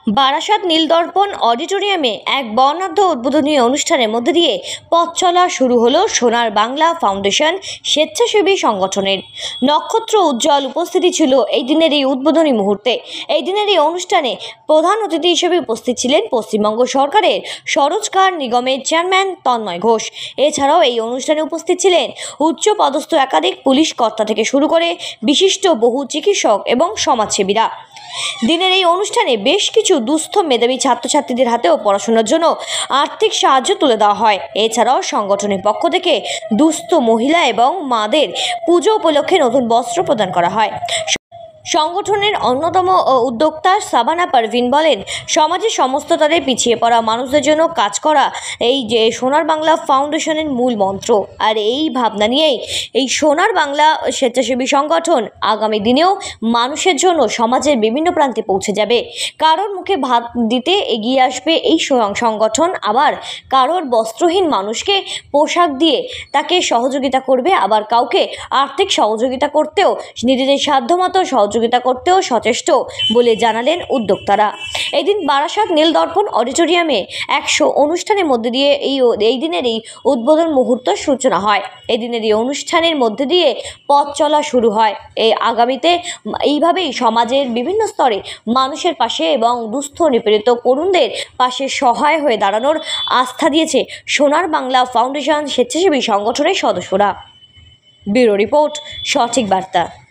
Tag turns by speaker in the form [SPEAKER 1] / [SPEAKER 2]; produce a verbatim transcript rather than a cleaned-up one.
[SPEAKER 1] বারাসাত নীলদর্পণ অডিটোরিয়ামে এক বর্ণাঢ্য উদ্বোধনী অনুষ্ঠানের মধ্যে দিয়ে পথ চলা শুরু হলো সোনার বাংলা ফাউন্ডেশন স্বেচ্ছাসেবী সংগঠনের। নক্ষত্র উজ্জ্বল উপস্থিতি ছিল এই দিনের এই উদ্বোধনী মুহূর্তে। এই দিনের এই অনুষ্ঠানে প্রধান অতিথি হিসেবে উপস্থিত ছিলেন পশ্চিমবঙ্গ সরকারের সরোজকার নিগমের চেয়ারম্যান তন্ময় ঘোষ। এছাড়াও এই অনুষ্ঠানে উপস্থিত ছিলেন উচ্চ পদস্থ একাধিক পুলিশ কর্তা থেকে শুরু করে বিশিষ্ট বহু চিকিৎসক এবং সমাজসেবীরা। দিনের এই অনুষ্ঠানে বেশ কিছু দুস্থ মেধাবী ছাত্রছাত্রীদের হাতেও পড়াশোনার জন্য আর্থিক সাহায্য তুলে দেওয়া হয়। এছাড়াও সংগঠনের পক্ষ থেকে দুস্থ মহিলা এবং মাদের পুজো উপলক্ষে নতুন বস্ত্র প্রদান করা হয়। সংগঠনের অন্যতম উদ্যোক্তা সাবানা পারভিন বলেন, সমাজের সমস্ত স্তরে পিছিয়ে পড়া মানুষদের জন্য কাজ করা এই যে সোনার বাংলা ফাউন্ডেশনের মূল মন্ত্র। আর এই ভাবনা নিয়েই এই সোনার বাংলা স্বেচ্ছাসেবী সংগঠন আগামী দিনেও মানুষের জন্য সমাজের বিভিন্ন প্রান্তে পৌঁছে যাবে। কারোর মুখে ভাত দিতে এগিয়ে আসবে এই সংগঠন, আবার কারোর বস্ত্রহীন মানুষকে পোশাক দিয়ে তাকে সহযোগিতা করবে, আবার কাউকে আর্থিক সহযোগিতা করতেও নিজেদের সাধ্যমতো সহযোগিতা করতেও সচেষ্ট বলে জানালেন উদ্যোক্তারা। এদিন বারাসাত নীলদর্পণ অডিটোরিয়ামে একশো অনুষ্ঠানের মধ্যে দিয়ে এই এই দিনের এই উদ্বোধন মুহূর্ত সূচনা হয়। এই দিনের এই অনুষ্ঠানের মধ্যে দিয়ে পথ চলা শুরু হয়। এই আগামীতে এইভাবেই সমাজের বিভিন্ন স্তরে মানুষের পাশে এবং দুস্থ নিপীড়িত করুণদের পাশে সহায় হয়ে দাঁড়ানোর আস্থা দিয়েছে সোনার বাংলা ফাউন্ডেশন স্বেচ্ছাসেবী সংগঠনের সদস্যরা। ব্যুরো রিপোর্ট, সঠিক বার্তা।